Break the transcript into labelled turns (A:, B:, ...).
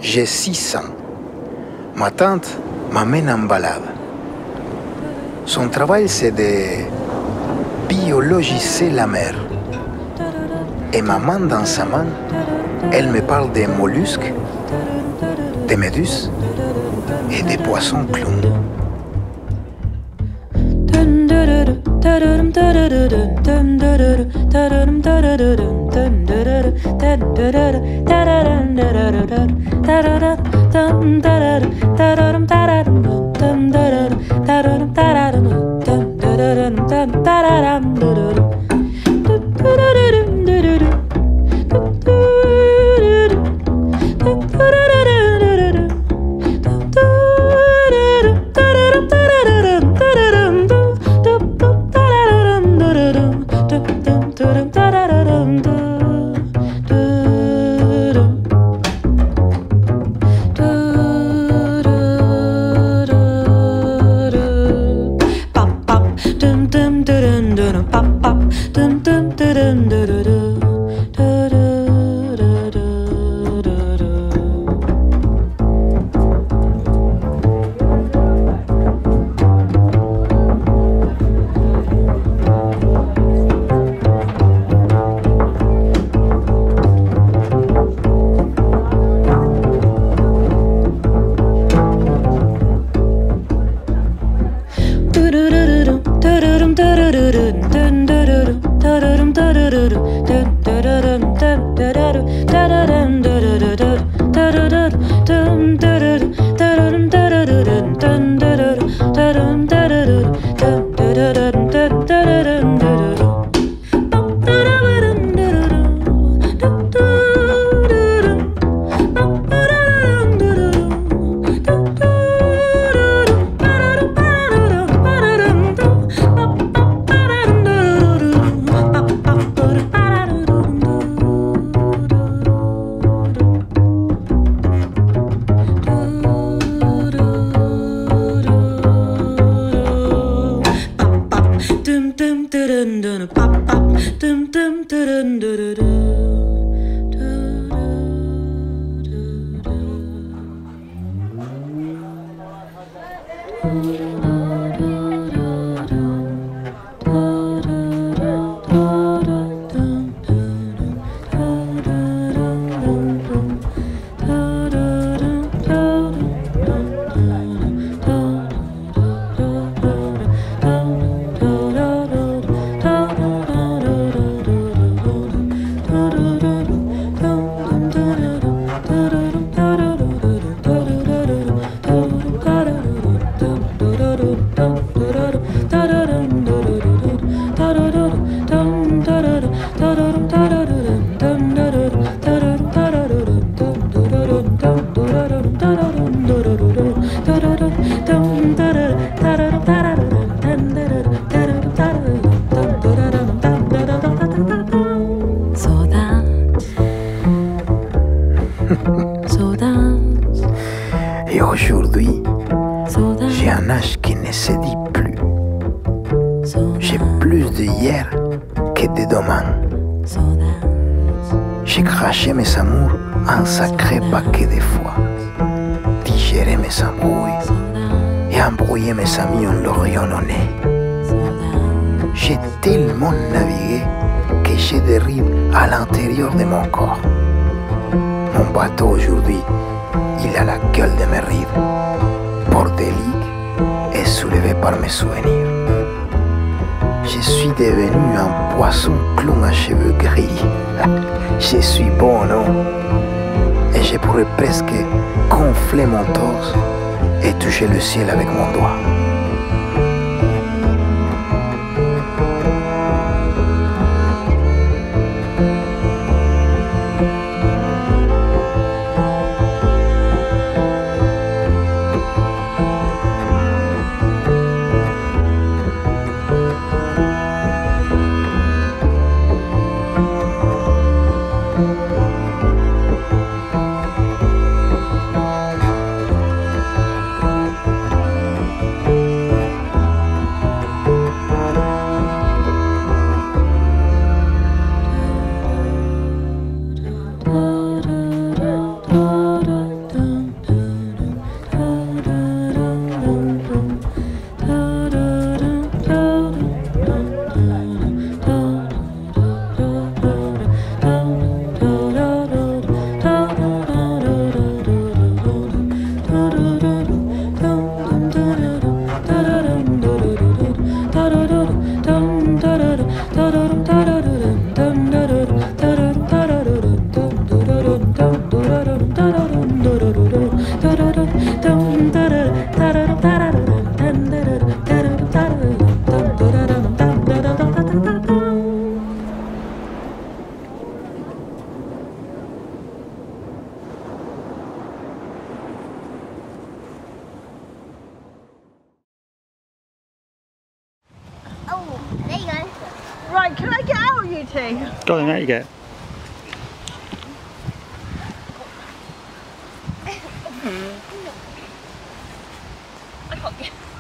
A: J'ai 6 ans. Ma tante m'amène en balade. Son travail, c'est de biologiser la mer. Et ma main dans sa main, elle me parle des mollusques, des méduses et des poissons clowns. Et aujourd'hui, j'ai un âge qui ne se dit plus. J'ai plus de hier que de demain. J'ai craché mes amours un sacré paquet de fois, digéré mes embrouilles et embrouillé mes amis en leur nez. J'ai tellement navigué que j'ai des rives à l'intérieur de mon corps. Mon bateau aujourd'hui, il a la gueule de mes rives, bordélique et soulevé par mes souvenirs. Je suis devenu un poisson clown à cheveux gris. Je suis bon, non? Et je pourrais presque gonfler mon torse et toucher le ciel avec mon doigt.
B: Right, can I get out, you two?
C: Go on, out you get.
B: I can't get